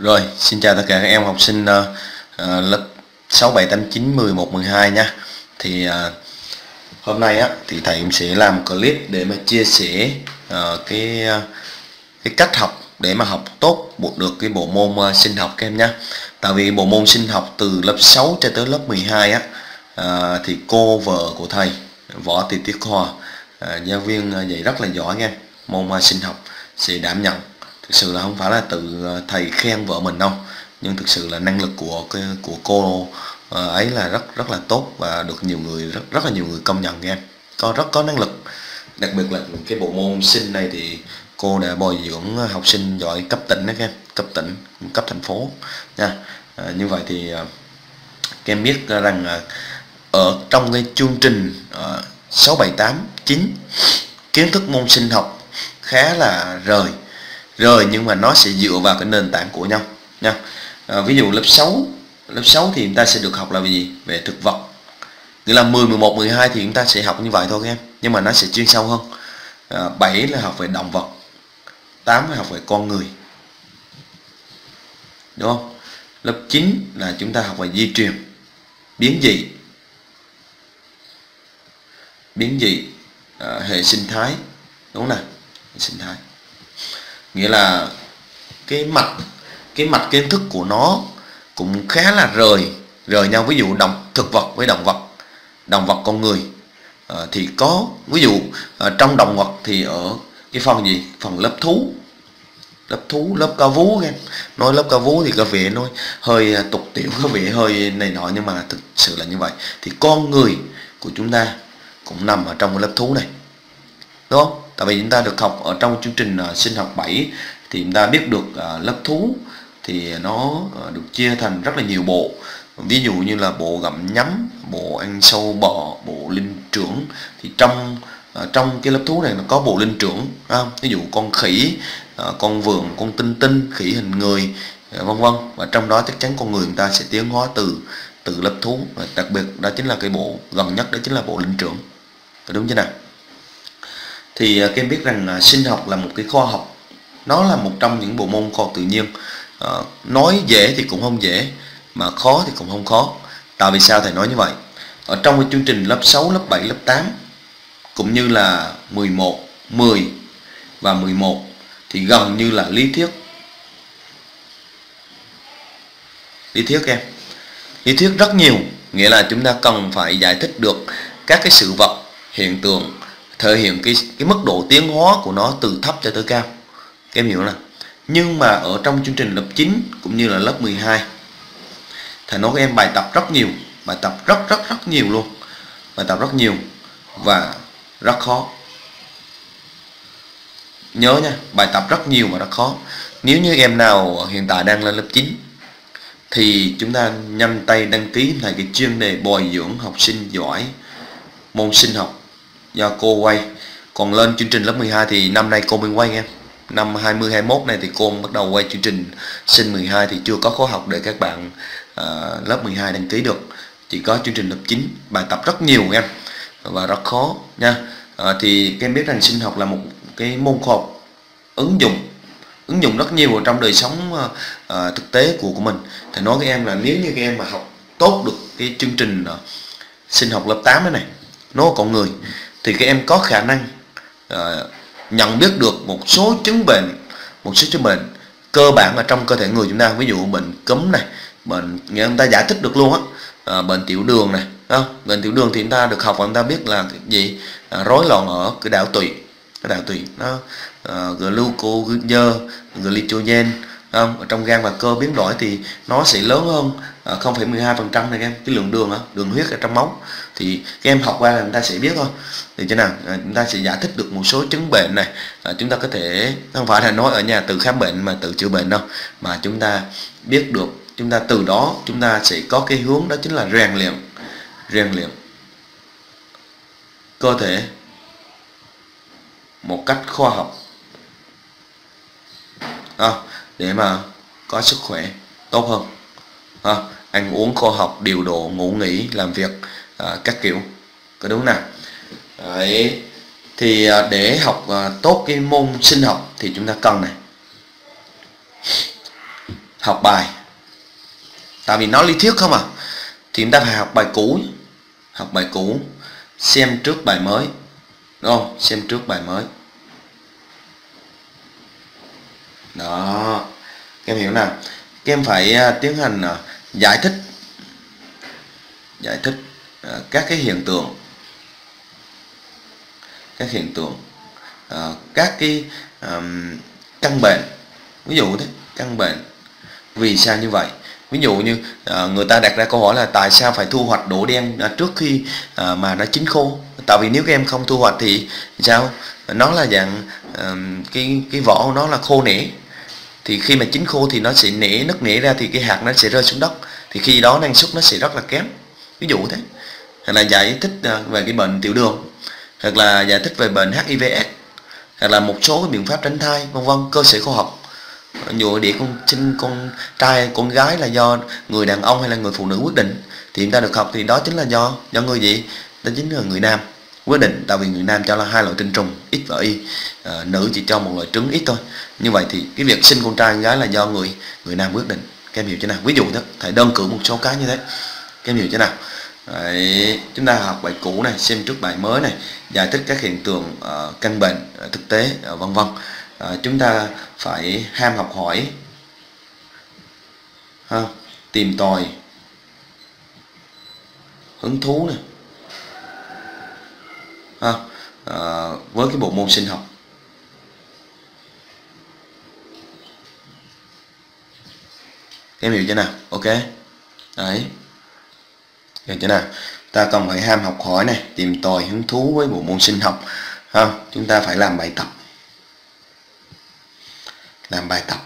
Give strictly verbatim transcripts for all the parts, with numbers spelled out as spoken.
Rồi, xin chào tất cả các em học sinh uh, uh, lớp sáu, bảy, tám, chín, mười một, mười hai nha. Thì uh, hôm nay á thì thầy cũng sẽ làm clip để mà chia sẻ uh, cái uh, cái cách học để mà học tốt một được cái bộ môn uh, sinh học các em nhé. Tại vì bộ môn sinh học từ lớp sáu cho tới lớp mười hai á uh, thì cô vợ của thầy Võ Thị Tuyết Hoa, uh, giáo viên uh, dạy rất là giỏi nha. Môn uh, sinh học sẽ đảm nhận. Thực sự là không phải là từ thầy khen vợ mình đâu, nhưng thực sự là năng lực của của cô ấy là rất rất là tốt và được nhiều người rất rất là nhiều người công nhận em. Có rất có năng lực, đặc biệt là cái bộ môn sinh này thì cô đã bồi dưỡng học sinh giỏi cấp tỉnh đó các em, cấp tỉnh, cấp thành phố nha. À, như vậy thì các em biết rằng ở trong cái chương trình sáu, bảy, tám, chín kiến thức môn sinh học khá là rời rồi nhưng mà nó sẽ dựa vào cái nền tảng của nhau nha. À, ví dụ lớp sáu lớp sáu thì chúng ta sẽ được học là gì? Về thực vật. Nghĩa là mười, mười một, mười hai thì chúng ta sẽ học như vậy thôi các em, nhưng mà nó sẽ chuyên sâu hơn. À, bảy là học về động vật, tám là học về con người, đúng không? Lớp chín là chúng ta học về di truyền, biến dị, biến dị, à, hệ sinh thái, đúng không nào? Hệ sinh thái. Nghĩa là cái mạch cái mạch kiến thức của nó cũng khá là rời rời nhau. Ví dụ động thực vật với động vật, động vật con người à, thì có ví dụ à, trong động vật thì ở cái phần gì, phần lớp thú, lớp thú lớp cá vú em. Nói lớp cá vú thì có vẻ nói hơi tục tiểu, có vẻ hơi này nọ, nhưng mà thực sự là như vậy. Thì con người của chúng ta cũng nằm ở trong cái lớp thú này, đúng không? Tại vì chúng ta được học ở trong chương trình uh, sinh học bảy thì chúng ta biết được uh, lớp thú thì nó uh, được chia thành rất là nhiều bộ. Ví dụ như là bộ gặm nhấm, bộ ăn sâu bọ, bộ linh trưởng. Thì trong uh, trong cái lớp thú này nó có bộ linh trưởng, không? Ví dụ con khỉ, uh, con vượn, con tinh tinh, khỉ hình người, uh, vân vân. Và trong đó chắc chắn con người chúng ta sẽ tiến hóa từ từ lớp thú. Và đặc biệt đó chính là cái bộ gần nhất, đó chính là bộ linh trưởng, đúng chưa nào? Thì các em biết rằng uh, sinh học là một cái khoa học, nó là một trong những bộ môn khoa học tự nhiên. Uh, nói dễ thì cũng không dễ, mà khó thì cũng không khó. Tại vì sao thầy nói như vậy? Ở trong cái chương trình lớp sáu, lớp bảy, lớp tám cũng như là mười một, mười và mười một thì gần như là lý thuyết. Lý thuyết em, lý thuyết rất nhiều. Nghĩa là chúng ta cần phải giải thích được các cái sự vật, hiện tượng, thể hiện cái cái mức độ tiến hóa của nó từ thấp cho tới cao. Các em hiểu nào? Nhưng mà ở trong chương trình lớp chín cũng như là lớp mười hai, thầy nói các em bài tập rất nhiều, bài tập rất rất rất nhiều luôn, bài tập rất nhiều và rất khó. Nhớ nha, bài tập rất nhiều và rất khó. Nếu như em nào hiện tại đang lên lớp chín thì chúng ta nhanh tay đăng ký thành cái chuyên đề bồi dưỡng học sinh giỏi môn sinh học do cô quay. Còn lên chương trình lớp mười hai thì năm nay cô mới quay em. Năm hai mươi hai mốt này thì cô bắt đầu quay chương trình sinh mười hai, thì chưa có khóa học để các bạn uh, lớp mười hai đăng ký được. Chỉ có chương trình lớp chín, bài tập rất nhiều em và rất khó nha. Uh, thì các em biết rằng sinh học là một cái môn khoa học ứng dụng, ứng dụng rất nhiều ở trong đời sống uh, uh, thực tế của của mình. Thầy nói các em là nếu như các em mà học tốt được cái chương trình uh, sinh học lớp tám này, nó con người, thì các em có khả năng uh, nhận biết được một số chứng bệnh, một số chứng bệnh cơ bản ở trong cơ thể người chúng ta. Ví dụ bệnh cúm này, bệnh nghe chúng ta giải thích được luôn á, à, bệnh tiểu đường này, không? Bệnh tiểu đường thì chúng ta được học và chúng ta biết là cái gì, à, rối loạn ở cái đạo tụy, cái đạo tụy nó uh, glucose, glycogen, không? Ở trong gan và cơ biến đổi thì nó sẽ lớn hơn uh, không phẩy mười hai phần trăm này em, cái lượng đường đó, đường huyết ở trong máu. Thì các em học qua là chúng ta sẽ biết thôi. Thì thế nào à, chúng ta sẽ giải thích được một số chứng bệnh này. À, chúng ta có thể không phải là nói ở nhà tự khám bệnh mà tự chữa bệnh đâu, mà chúng ta biết được, chúng ta từ đó chúng ta sẽ có cái hướng, đó chính là rèn luyện rèn luyện cơ thể một cách khoa học, à, để mà có sức khỏe tốt hơn, à, ăn uống khoa học, điều độ, ngủ nghỉ, làm việc, à, các kiểu, có đúng nào? Đấy. Thì à, để học à, tốt cái môn sinh học thì chúng ta cần này, học bài, tại vì nó lý thuyết không à, thì chúng ta phải học bài cũ, học bài cũ, xem trước bài mới, đúng không? Xem trước bài mới. Đó, các em hiểu nào? Các em phải tiến hành giải thích, giải thích các cái hiện tượng, các hiện tượng, các cái um, căn bệnh, ví dụ thế, căn bệnh vì sao như vậy. Ví dụ như uh, người ta đặt ra câu hỏi là tại sao phải thu hoạch đỗ đen uh, trước khi uh, mà nó chín khô. Tại vì nếu các em không thu hoạch thì sao? Nó là dạng uh, cái cái vỏ của nó là khô nẻ, thì khi mà chín khô thì nó sẽ nẻ, nứt nẻ ra thì cái hạt nó sẽ rơi xuống đất, thì khi đó năng suất nó sẽ rất là kém. Ví dụ thế. Hoặc là giải thích uh, về cái bệnh tiểu đường, hoặc là giải thích về bệnh H I V S, hoặc là một số cái biện pháp tránh thai, vân vân, cơ sở khoa học. Ví dụ để con sinh con trai con gái là do người đàn ông hay là người phụ nữ quyết định, thì chúng ta được học thì đó chính là do do người gì? Đó chính là người nam quyết định, tại vì người nam cho là hai loại tinh trùng X và Y, à, nữ chỉ cho một loại trứng X thôi. Như vậy thì cái việc sinh con trai con gái là do người người nam quyết định. Các em hiểu chưa nào? Ví dụ đó, thầy đơn cử một số cái như thế. Các em hiểu chưa nào? Đấy, chúng ta học bài cũ này, xem trước bài mới này, giải thích các hiện tượng uh, căn bệnh uh, thực tế, uh, vân vân. Uh, chúng ta phải ham học hỏi, ha, tìm tòi, hứng thú này, ha, uh, với cái bộ môn sinh học. Em hiểu chưa nào? Ok. Đấy. Hiểu chưa nào? Ta cần phải ham học hỏi này, tìm tòi, hứng thú với bộ môn sinh học. Ha, chúng ta phải làm bài tập. Làm bài tập.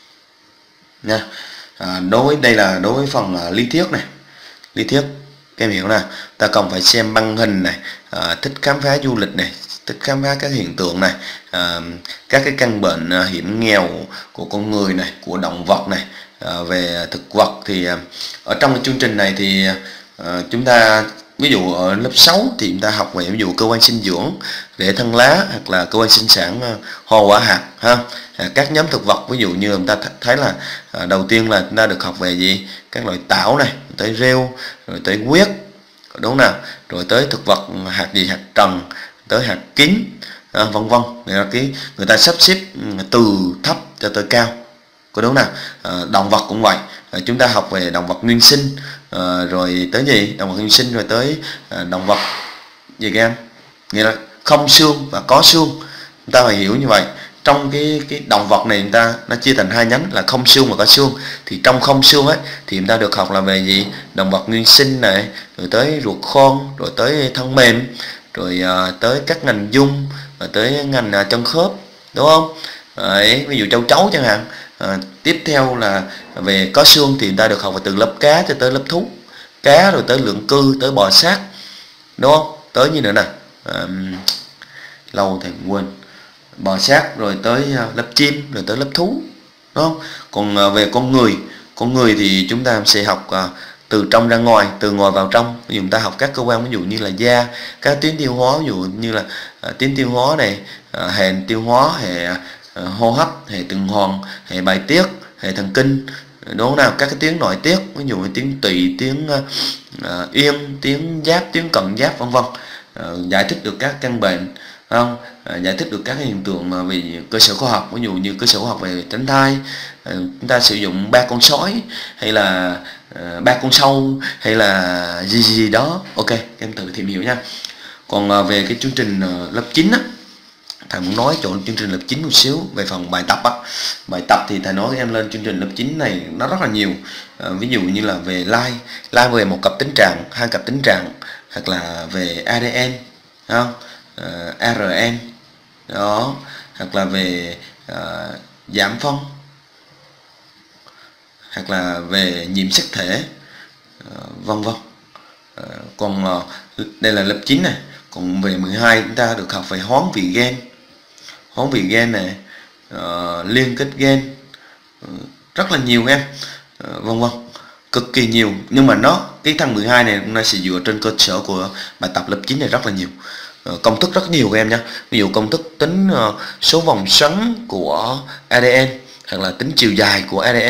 Nha. À, đối với đây là đối với phần uh, lý thuyết này. Lý thuyết. Các em hiểu nào? Ta cần phải xem băng hình này, à, thích khám phá du lịch này, thích khám phá các hiện tượng này, à, các cái căn bệnh à, hiểm nghèo của con người này, của động vật này. À, về thực vật thì à, ở trong cái chương trình này thì à, chúng ta ví dụ ở lớp sáu thì chúng ta học về ví dụ cơ quan sinh dưỡng, rễ thân lá, hoặc là cơ quan sinh sản à, hoa quả hạt, ha. À, các nhóm thực vật ví dụ như chúng ta thấy là à, đầu tiên là chúng ta được học về gì, các loại tảo này, tới rêu, rồi tới quyết, đúng nào, rồi tới thực vật hạt gì, hạt trần, tới hạt kín, à, vân vân. Là cái người ta sắp xếp từ thấp cho tới cao, có đúng nào? À, động vật cũng vậy, à, chúng ta học về động vật nguyên sinh, à, rồi tới gì, động vật nguyên sinh, rồi tới à, động vật gì các em, nghĩa là không xương và có xương. Chúng ta phải hiểu như vậy. Trong cái cái động vật này chúng ta nó chia thành hai nhánh là không xương và có xương. Thì trong không xương ấy thì chúng ta được học là về gì, động vật nguyên sinh này, rồi tới ruột khôn, rồi tới thân mềm, rồi à, tới các ngành dung, rồi tới ngành à, chân khớp, đúng không? Đấy, ví dụ châu chấu chẳng hạn. À, tiếp theo là về có xương thì chúng ta được học từ lớp cá cho tới lớp thú, cá rồi tới lượng cư, tới bò sát, đúng không? Tới như nữa nè, à, lâu thầy quên, bò sát, rồi tới lớp chim, rồi tới lớp thú, đúng không? Còn về con người, con người thì chúng ta sẽ học từ trong ra ngoài, từ ngoài vào trong. Ví dụ chúng ta học các cơ quan ví dụ như là da, các tuyến tiêu hóa, ví dụ như là tuyến tiêu hóa này, hệ tiêu hóa, hệ hô hấp, hệ tuần hoàn, hệ bài tiết, hệ thần kinh, đúng không nào? Các cái tuyến nội tiết, ví dụ như tuyến tụy, tuyến uh, yên, tuyến giáp, tuyến cận giáp, vân vân. Uh, giải thích được các căn bệnh, không? À, giải thích được các hiện tượng mà về cơ sở khoa học, ví dụ như cơ sở khoa học về tránh thai, à, chúng ta sử dụng ba con sói hay là à, ba con sâu hay là gì gì đó. Ok, các em tự tìm hiểu nha. Còn à, về cái chương trình à, lớp chín á, thầy muốn nói chỗ chương trình lớp chín một xíu về phần bài tập á. Bài tập thì thầy nói em lên chương trình lớp chín này nó rất là nhiều, à, ví dụ như là về like like về một cặp tính trạng, hai cặp tính trạng, hoặc là về a đê en, không? Uh, rờ en đó, hoặc là về uh, giảm phân, hoặc là về nhiễm sắc thể, uh, vân vân. Uh, còn uh, đây là lớp chín này. Còn về mười hai chúng ta được học về hoán vị gen, hoán vị gen này, uh, liên kết gen, uh, rất là nhiều em, uh, vân vân, cực kỳ nhiều. Nhưng mà nó cái thằng mười hai này nó sẽ dựa trên cơ sở của bài tập lớp chín này rất là nhiều. Công thức rất nhiều các em nha. Ví dụ công thức tính uh, số vòng xoắn của a đê en, hoặc là tính chiều dài của a đê en,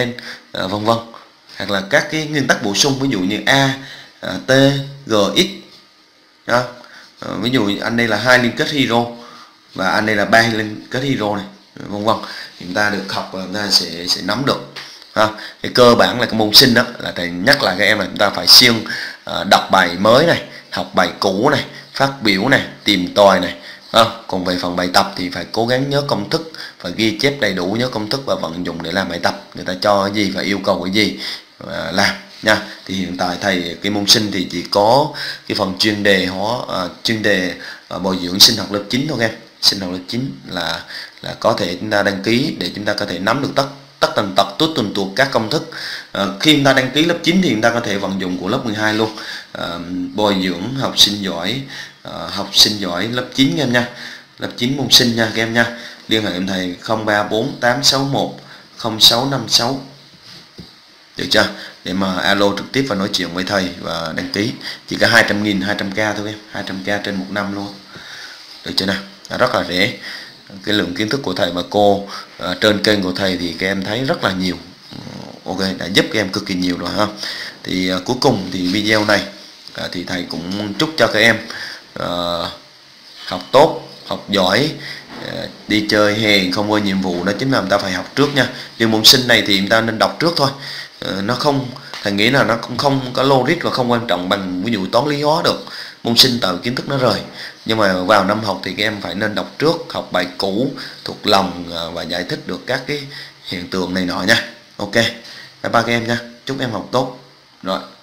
à, vân vân, hoặc là các cái nguyên tắc bổ sung, ví dụ như A, à, T, G, X đó. À, ví dụ anh đây là hai liên kết hydro và anh đây là ba liên kết hydro này, vân vân, chúng ta được học và chúng ta sẽ sẽ nắm được ha. Cái cơ bản là cái môn sinh đó là thầy nhắc lại các em là chúng ta phải xuyên uh, đọc bài mới này, học bài cũ này, phát biểu này, tìm tòi này ha. Còn về phần bài tập thì phải cố gắng nhớ công thức và ghi chép đầy đủ, nhớ công thức và vận dụng để làm bài tập, người ta cho cái gì và yêu cầu cái gì và làm nha. Thì hiện tại thầy cái môn sinh thì chỉ có cái phần chuyên đề hóa uh, chuyên đề uh, bồi dưỡng sinh học lớp chín thôi em. Sinh học lớp chín là là có thể chúng ta đăng ký để chúng ta có thể nắm được tất tất tần tật tuốt tuần tuột các công thức. À, khi chúng ta đăng ký lớp chín thì chúng ta có thể vận dụng của lớp mười hai luôn. À, bồi dưỡng học sinh giỏi, à, học sinh giỏi lớp chín em nha, lớp chín môn sinh nha các em nha. Liên hệ em thầy không ba bốn tám sáu một không sáu năm sáu, được chưa, để mà alo trực tiếp và nói chuyện với thầy và đăng ký. Chỉ có hai trăm nghìn, hai trăm k thôi em, hai trăm k trên một năm luôn, được chưa nào. À, rất là rẻ. Cái lượng kiến thức của thầy và cô à, trên kênh của thầy thì các em thấy rất là nhiều. Ok, đã giúp các em cực kỳ nhiều rồi ha. Thì à, cuối cùng thì video này à, thì thầy cũng chúc cho các em à, học tốt, học giỏi, à, đi chơi hè không quên nhiệm vụ, đó chính là chúng ta phải học trước nha. Riêng môn sinh này thì chúng ta nên đọc trước thôi. À, nó không, thầy nghĩ là nó cũng không có logic và không quan trọng bằng ví dụ toán lý hóa được. Môn sinh tạo kiến thức nó rời, nhưng mà vào năm học thì các em phải nên đọc trước, học bài cũ thuộc lòng và giải thích được các cái hiện tượng này nọ nha. Ok, bye bye các em nha, chúc em học tốt rồi.